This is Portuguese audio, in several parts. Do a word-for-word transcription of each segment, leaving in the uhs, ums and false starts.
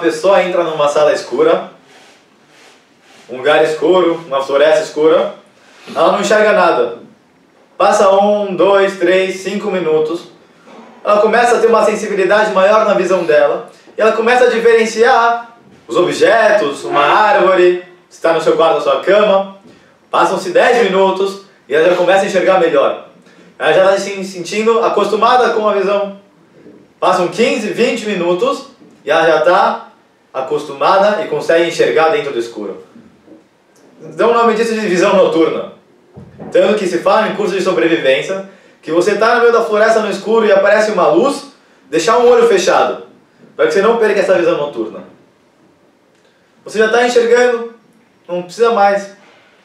pessoa entra numa sala escura, um lugar escuro, uma floresta escura, ela não enxerga nada. Passa um, dois, três, cinco minutos, ela começa a ter uma sensibilidade maior na visão dela, e ela começa a diferenciar os objetos, uma árvore, se está no seu quarto, na sua cama. Passam-se dez minutos e ela já começa a enxergar melhor. Ela já está se sentindo acostumada com a visão. Passam quinze, vinte minutos e ela já está acostumada e consegue enxergar dentro do escuro. Então o nome disso é de visão noturna. Tanto que se fala em curso de sobrevivência que você está no meio da floresta no escuro e aparece uma luz, deixar um olho fechado, para que você não perca essa visão noturna. Você já está enxergando, não precisa mais.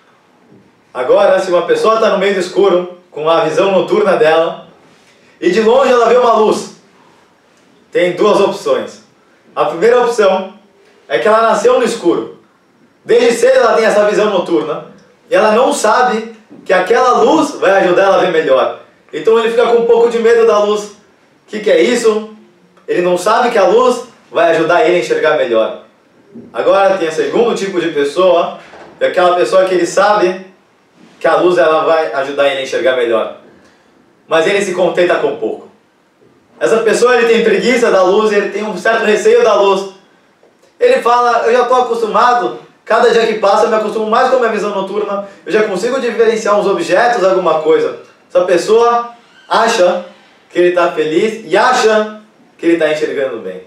Agora, se uma pessoa está no meio do escuro, com a visão noturna dela, e de longe ela vê uma luz, tem duas opções. A primeira opção é que ela nasceu no escuro. Desde cedo ela tem essa visão noturna, e ela não sabe que aquela luz vai ajudar ela a ver melhor. Então ele fica com um pouco de medo da luz. O que, que é isso? Ele não sabe que a luz vai ajudar ele a enxergar melhor. Agora tem o segundo tipo de pessoa, é aquela pessoa que ele sabe que a luz ela vai ajudar ele a enxergar melhor, mas ele se contenta com pouco. Essa pessoa ele tem preguiça da luz, ele tem um certo receio da luz. Ele fala, eu já estou acostumado, cada dia que passa eu me acostumo mais com a minha visão noturna, eu já consigo diferenciar uns objetos, alguma coisa. Essa pessoa acha que ele está feliz e acha que ele está enxergando bem.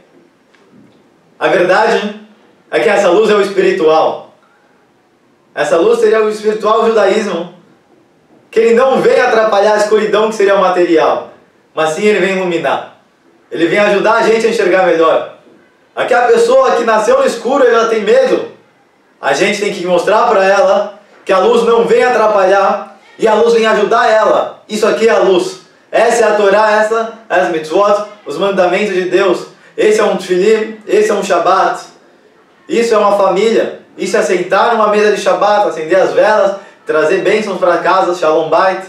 A verdade é que essa luz é o espiritual. Essa luz seria o espiritual judaísmo, que ele não vem atrapalhar a escuridão que seria o material, mas sim ele vem iluminar. Ele vem ajudar a gente a enxergar melhor. Aquela pessoa que nasceu no escuro, ela tem medo. A gente tem que mostrar para ela que a luz não vem atrapalhar e a luz vem ajudar ela. Isso aqui é a luz. Essa é a Torá, essa é as mitzvot, os mandamentos de Deus. Esse é um tefillim, esse é um Shabbat. Isso é uma família. Isso é sentar numa mesa de Shabbat, acender as velas, trazer bênçãos para casa, Shalom Bait.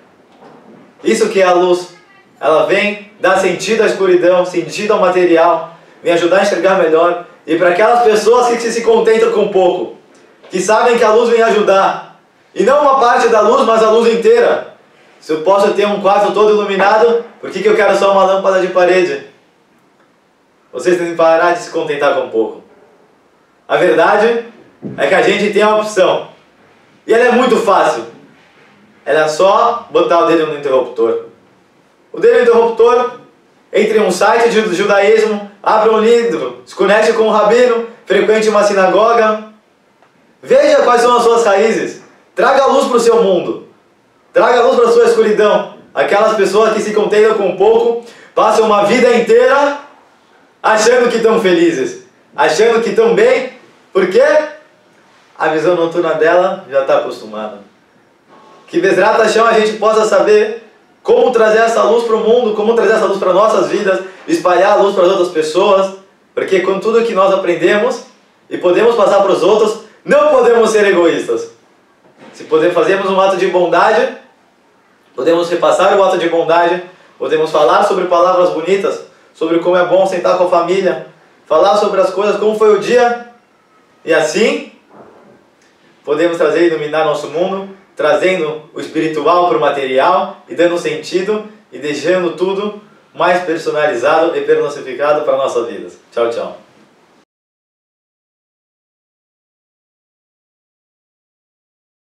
Isso que é a luz. Ela vem dar sentido à escuridão, sentido ao material, vem ajudar a enxergar melhor. E para aquelas pessoas que se contentam com pouco, que sabem que a luz vem ajudar, e não uma parte da luz, mas a luz inteira. Se eu posso ter um quarto todo iluminado, por que, que eu quero só uma lâmpada de parede? Vocês têm que parar de se contentar com pouco. A verdade é que a gente tem a opção. E ela é muito fácil. Ela é só botar o dedo no interruptor. O dedo no interruptor, entre em um site de judaísmo, abra um livro, se conecte com um rabino, frequente uma sinagoga. Veja quais são as suas raízes. Traga a luz para o seu mundo. Traga a luz para a sua escuridão. Aquelas pessoas que se contentam com pouco, passam uma vida inteira achando que estão felizes, achando que estão bem, porque a visão noturna dela já está acostumada. Que Bezrat Hashem a gente possa saber como trazer essa luz para o mundo, como trazer essa luz para nossas vidas, espalhar a luz para as outras pessoas, porque com tudo que nós aprendemos e podemos passar para os outros, não podemos ser egoístas. Se podemos fazermos um ato de bondade, podemos repassar o ato de bondade, podemos falar sobre palavras bonitas, sobre como é bom sentar com a família, falar sobre as coisas, como foi o dia, e assim podemos trazer e iluminar nosso mundo, trazendo o espiritual para o material e dando sentido e deixando tudo mais personalizado e personificado para a nossa vida. Tchau, tchau.